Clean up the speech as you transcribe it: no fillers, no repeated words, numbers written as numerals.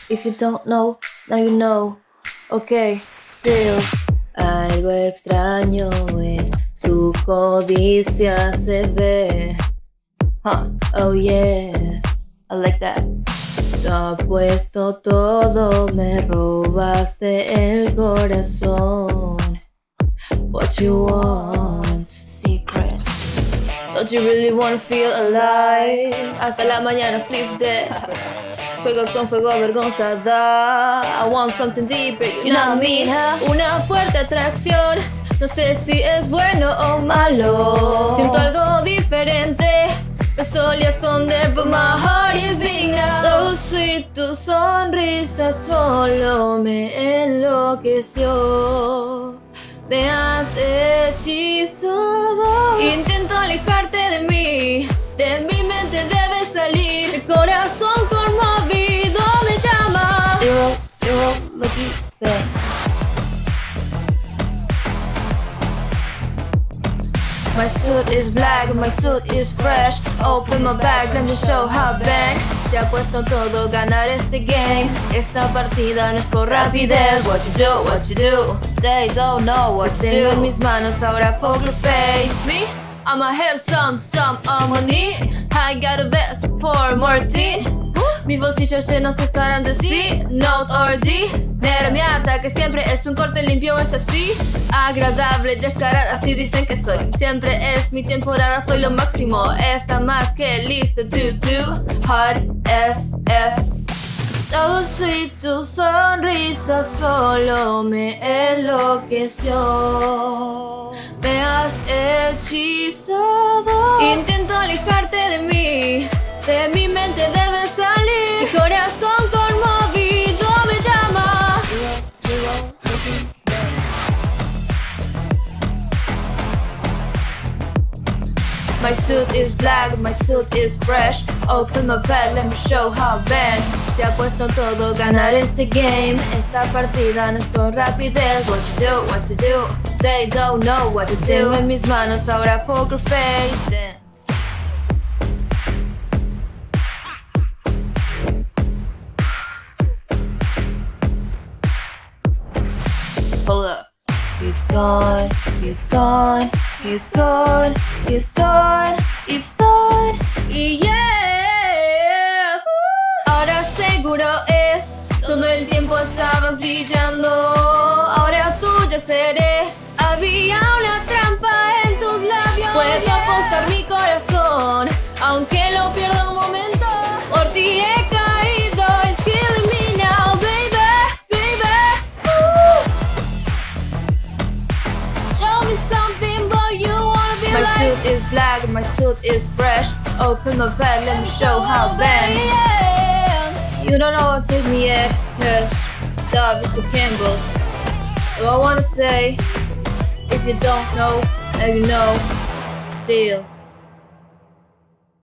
If you don't know, now you know. Ok, deal. Algo extraño es, su codicia se ve. Oh yeah, I like that. Lo apuesto todo, me robaste el corazón. What you want? Secret. Don't you really wanna feel alive? Hasta la mañana flip dead. Juego con fuego avergonzada. I want something deeper, you know what I mean, huh? Una fuerte atracción. No sé si es bueno o malo. Siento algo diferente. Me solía esconder, but my heart is big now. So sweet, tu sonrisa solo me enloqueció. Me has hechizado. Intento alejarte de mí. De mi mente debes salir. El corazón conmovido me llama. Zero, lucky thing. My suit is black, my suit is fresh. Open my bag, let me show how bang. Te apuesto todo, ganar este game. Esta partida no es por rapidez. What you do, they don't know what to do. Tengo en mis manos ahora poker face. Me, I'm a handsome, some money. I got a vest for Martin. Mis bolsillos llenos estarán de C, Note or D. Pero mi ataque siempre es un corte limpio, es así. Agradable, descarada, así dicen que soy. Siempre es mi temporada, soy lo máximo. Está más que listo, hot SF. So sweet, tu sonrisa solo me enloqueció. Me has hechizado. Intento alejarte de mí. De mi mente debes salir. Mi corazón conmovido me llama. My suit is black, my suit is fresh. Open my bag, let me show how bad. Te apuesto todo, ganar este game. Esta partida no es por rapidez. What you do, they don't know what to do. Tengo en mis manos ahora poker face. Dance. Hold up. He's gone, he's gone, he's gone, he's gone, he's gone. Y yeah. Ahora seguro es, todo el tiempo estabas brillando. Ahora tuya seré. Había una trampa en tus labios. Puedo apostar mi corazón, aunque lo pierda un momento. Por ti he caído, it's killing me now, baby. My suit is black, my suit is fresh. Open my bag, let me show how bang. You don't know what to take me yet, yes. Love is to Campbell. So I wanna say, if you don't know, now you know. Deal.